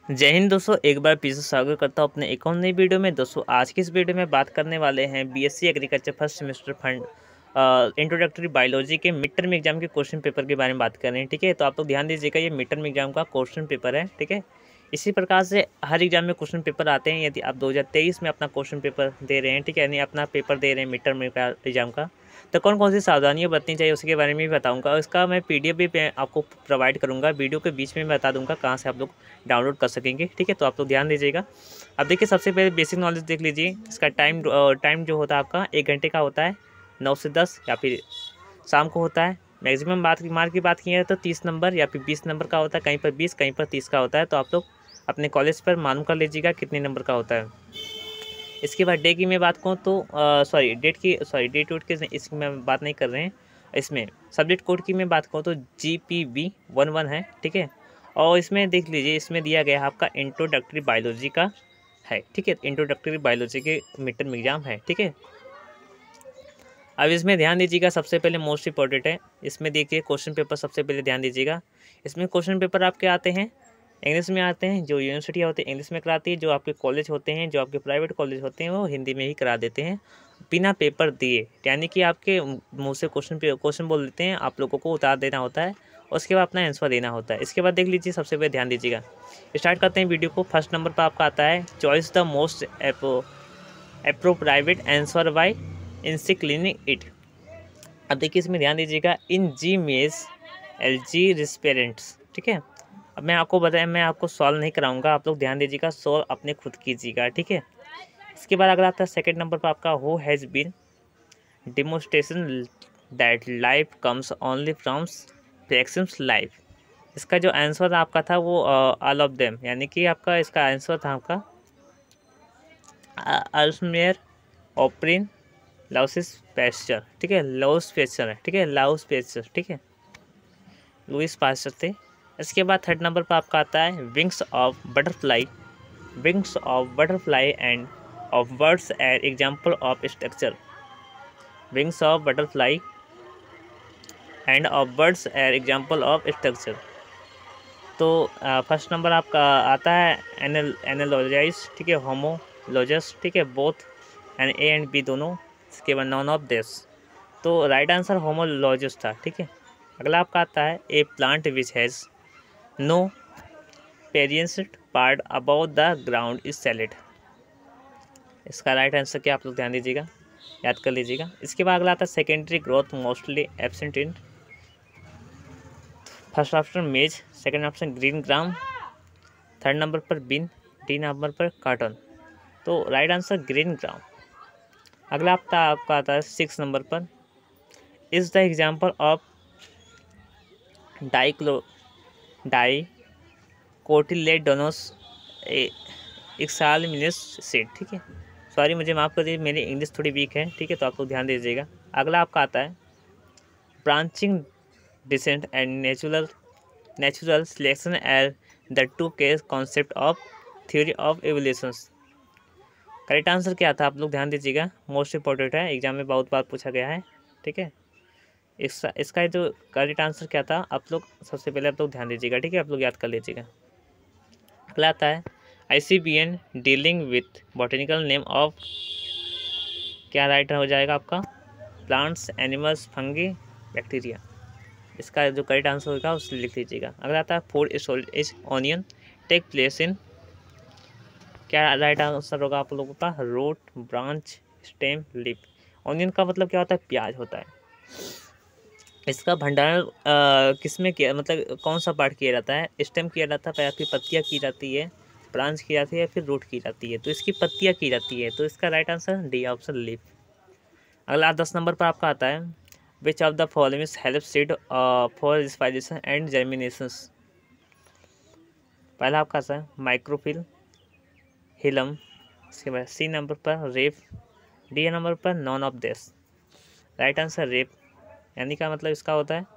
जय हिंद दोस्तों, एक बार फिर से स्वागत करता हूँ अपने एक और नई वीडियो में। दोस्तों आज की इस वीडियो में बात करने वाले हैं BSc agriculture first semester fund introductory biology के मिड टर्म एग्जाम के क्वेश्चन पेपर के बारे में बात कर रहे हैं। ठीक है, तो आप लोग ध्यान दीजिएगा, ये मिड टर्म एग्जाम का क्वेश्चन पेपर है। ठीक है, इसी प्रकार से हर एग्जाम में क्वेश्चन पेपर आते हैं। यदि आप 2023 में अपना क्वेश्चन पेपर दे रहे हैं, ठीक है, यानी अपना पेपर दे रहे हैं मिड टर्म एग्जाम का, तो कौन कौन सी सावधानियां बरतनी चाहिए उसके बारे में भी बताऊंगा। इसका मैं पीडीएफ भी आपको प्रोवाइड करूंगा, वीडियो के बीच में बता दूंगा कहाँ से आप लोग डाउनलोड कर सकेंगे। ठीक है, तो आप लोग ध्यान दीजिएगा। अब देखिए, सबसे पहले बेसिक नॉलेज देख लीजिए। इसका टाइम जो होता है आपका 1 घंटे का होता है, 9 से 10 या फिर शाम को होता है। मैक्सिमम मार्क की बात की है तो 30 नंबर या फिर 20 नंबर का होता है, कहीं पर 20 कहीं पर 30 का होता है। तो आप लोग अपने कॉलेज पर मालूम कर लीजिएगा कितने नंबर का होता है। इसके बाद डे की मैं बात करूँ तो डेट वोट की इसकी मैं बात नहीं कर रहे हैं। इसमें सब्जेक्ट कोड की मैं बात करूँ तो GPB11 है। ठीक है, और इसमें देख लीजिए, इसमें दिया गया है आपका इंट्रोडक्टरी बायोलॉजी का है। ठीक है, इंट्रोडक्टरी बायोलॉजी के मिड टर्म एग्जाम है। ठीक है, अब इसमें ध्यान दीजिएगा, सबसे पहले मोस्ट इंपॉर्टेंट है। इसमें देखिए क्वेश्चन पेपर सबसे पहले ध्यान दीजिएगा। इसमें क्वेश्चन पेपर आपके आते हैं इंग्लिश में आते हैं। जो यूनिवर्सिटी होती है इंग्लिश में कराती है, जो आपके कॉलेज होते हैं, जो आपके प्राइवेट कॉलेज होते हैं, वो हिंदी में ही करा देते हैं बिना पेपर दिए। यानी कि आपके मुँह से क्वेश्चन बोल देते हैं, आप लोगों को उतार देना होता है, उसके बाद अपना आंसर देना होता है। इसके बाद देख लीजिए, सबसे पहले ध्यान दीजिएगा। स्टार्ट करते हैं वीडियो को। फर्स्ट नंबर पर आपका आता है, choose the most appropriate answer by encircling it. अब देखिए, इसमें ध्यान दीजिएगा, इन जी मेज LG रिस्पेरेंट्स। ठीक है, अब मैं आपको बताया, मैं आपको सॉल्व नहीं कराऊंगा, आप लोग ध्यान दीजिएगा, सॉल्व अपने खुद कीजिएगा। ठीक है, इसके बाद अगला आता है सेकंड नंबर पर आपका, who has been demonstration that life comes only from fractions life. इसका जो आंसर आपका था वो ऑल ऑफ देम, यानी कि आपका इसका आंसर था आपका अल्समेयर, ओप्रिन, लाउसिस पेस्चर। ठीक है, लाउस पेस्चर है। ठीक है, लाउस पेस्चर। ठीक है, लुइस पास्चर थे। इसके बाद थर्ड नंबर पर आपका आता है, wings of butterfly and of birds an example of structure. Wings of butterfly and of birds an example of structure. तो फर्स्ट नंबर आपका आता है एनालॉजाइज। ठीक है, होमोलॉजस। ठीक है, both and A and B दोनों। इसके बाद नॉन ऑफ दिस। तो राइट आंसर होमोलॉजस था। ठीक है, अगला आपका आता है, a plant which has no perianth part about the ground is salaried. इसका राइट आंसर क्या, आप लोग ध्यान दीजिएगा, याद कर लीजिएगा। इसके बाद अगला आता है, secondary growth mostly absent in. First option maize, second option green gram, third number पर बिन, डी नंबर पर कॉटन। तो राइट आंसर ग्रीन ग्राम। अगला आपका आता है 6 नंबर पर, is the example of dicotyledonous exalbuminous seed. ठीक है, सॉरी, मुझे माफ़ कर दीजिए, मेरी इंग्लिश थोड़ी वीक है। ठीक है, तो आप लोग ध्यान दीजिएगा। अगला आपका आता है, branching descent and natural selection are the two key concept of theory of evolutions. Correct answer क्या था, आप लोग ध्यान दीजिएगा, मोस्ट इंपॉर्टेंट है, एग्जाम में बहुत बार पूछा गया है। ठीक है, इसका जो करेक्ट आंसर क्या था, आप लोग सबसे पहले आप लोग ध्यान दीजिएगा। ठीक है, आप लोग याद कर लीजिएगा। अगला आता है, ICBN dealing with botanical name of, क्या राइट हो जाएगा आपका, प्लांट्स, एनिमल्स, फंगी, बैक्टीरिया। इसका जो करेक्ट आंसर होगा उसे लिख लीजिएगा। अगला आता है, food storage onion take place in, क्या राइट आंसर होगा आप लोगों का, root, branch, stem, leaf. Onion का मतलब क्या होता है, प्याज होता है। इसका भंडारण किस में किया, मतलब कौन सा पार्ट किया जाता है, स्टेम किया जाता है, प्याज की पत्तियाँ की जाती है, ब्रांच की जाती है, या फिर रूट की जाती है। तो इसकी पत्तियाँ की जाती है, तो इसका right answer D option leaf. अगला 10 नंबर पर आपका आता है, which of the following help seed for respiration and germinations. पहला आपका आता है, माइक्रोफिल, हिलम। इसके बाद C नंबर पर रेप, D नंबर पर none of this. Right answer raphe, यानी का मतलब इसका होता है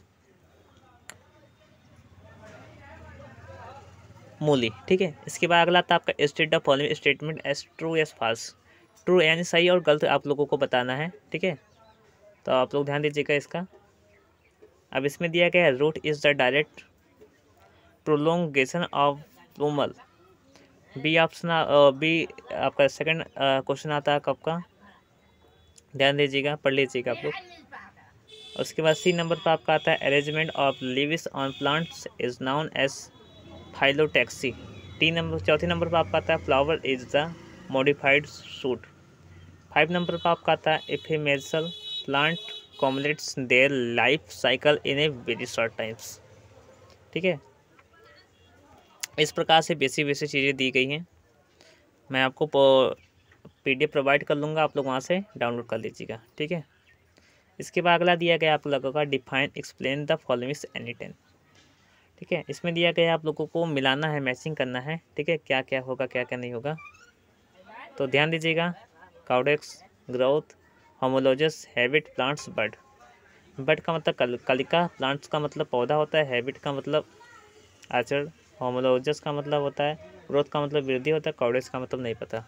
मूली। ठीक है, इसके बाद अगला था आपका, state the following statement as true as false. True यानी सही और गलत आप लोगों को बताना है। ठीक है, तो आप लोग ध्यान दीजिएगा इसका। अब इसमें दिया गया है, root is the direct prolongation of plumule. B option B आपका सेकंड क्वेश्चन आता है कब का, ध्यान दीजिएगा, पढ़ लीजिएगा आप लोग। उसके बाद सी नंबर पर आपका आता है arrangement of leaves on plants is known as phyllotaxy. चौथी नंबर पर आपका आता है flower is the modified shoot. 5 number पर आपका आता है ephemeral plant completes their life cycle in a very short times. ठीक है, इस प्रकार से बेसिक चीज़ें दी गई हैं। मैं आपको PDF प्रोवाइड कर लूँगा, आप लोग वहाँ से डाउनलोड कर लीजिएगा। ठीक है, इसके बाद अगला दिया गया आप लोगों का define explain the followings any 10। ठीक है, इसमें दिया गया आप लोगों को मिलाना है, मैचिंग करना है। ठीक है, क्या क्या होगा क्या क्या नहीं होगा, तो ध्यान दीजिएगा। Caudex, growth, homologous, habit, plants, bud. Bud का मतलब कलिका, प्लांट्स का मतलब पौधा होता है, हैबिट का मतलब आचरण, होमोलॉजस का मतलब होता है ग्रोथ का मतलब वृद्धि होता है, काउडेक्स का मतलब नहीं पता।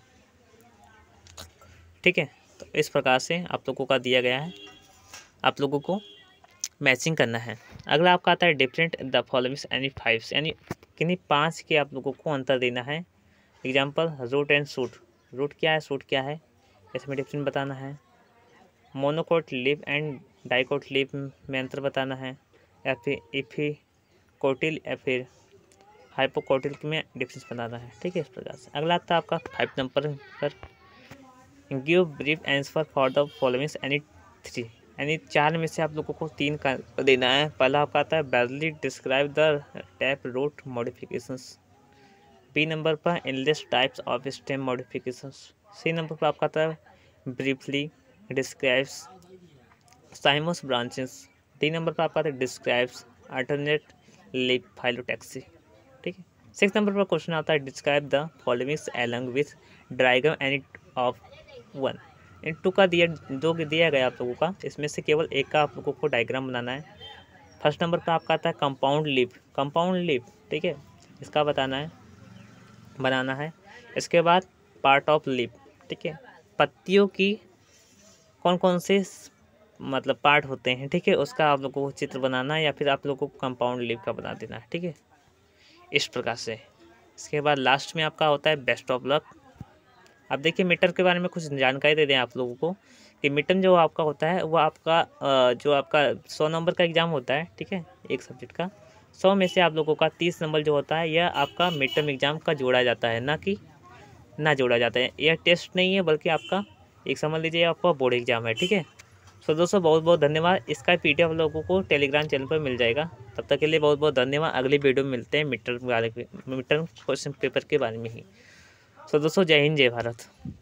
ठीक है, तो इस प्रकार से आप लोगों का दिया गया है, आप लोगों को मैचिंग करना है। अगला आपका आता है डिफरेंट द फॉलोइंग्स एनी 5, यानी किन्हीं 5 के आप लोगों को अंतर देना है। Example root and shoot. Root क्या है, शूट क्या है, इसमें डिफरेंट बताना है। Monocot leaf and dicot leaf में अंतर बताना है, या फिर इफिकोटिल या फिर हाइपोकोटिल में डिफरेंस बताना है। ठीक है, इस प्रकार से। अगला आता है आपका 5 नंबर पर give brief answer for the followings any 3, यानी 4 में से आप लोगों को 3 का देना है। पहला आपका आता है briefly describe the tap root modifications. B number पर enlist types of stem modifications. C number पर आपका आता है briefly describes cymose branches. D number पर आपका आता है डिस्क्राइब्स अल्टरनेट लीफ फाइलोटैक्सी। ठीक है, 6 नंबर पर क्वेश्चन आता है describe the followings along with diagram any of 1। इन 2 का दिया गया आप लोगों का, इसमें से केवल एक का आप लोगों को डायग्राम बनाना है। फर्स्ट नंबर पर आपका आता है कंपाउंड लीफ। ठीक है, इसका बनाना है। इसके बाद पार्ट ऑफ लीफ। ठीक है, पत्तियों की कौन कौन से मतलब पार्ट होते हैं। ठीक है, उसका आप लोगों को चित्र बनाना है, या फिर आप लोगों को कंपाउंड लीफ का बना देना है। ठीक है, इस प्रकार से। इसके बाद लास्ट में आपका होता है बेस्ट ऑफ लक। अब देखिए मीटर के बारे में कुछ जानकारी दे दें आप लोगों को कि मीटर जो आपका होता है वो आपका जो आपका 100 नंबर का एग्ज़ाम होता है। ठीक है, एक सब्जेक्ट का 100 में से आप लोगों का 30 नंबर जो होता है यह आपका मिड टर्म एग्ज़ाम का जोड़ा जाता है, ना जोड़ा जाता है। यह टेस्ट नहीं है बल्कि आपका एक समझ लीजिए आपका बोर्ड एग्ज़ाम है। ठीक है, सो दोस्तों बहुत बहुत धन्यवाद। इसका PDF आप लोगों को टेलीग्राम चैनल पर मिल जाएगा। तब तक के लिए बहुत बहुत धन्यवाद। अगली वीडियो में मिलते हैं मिड टर्म क्वेश्चन पेपर के बारे में ही। सो दोस्तों जय हिंद, जय भारत।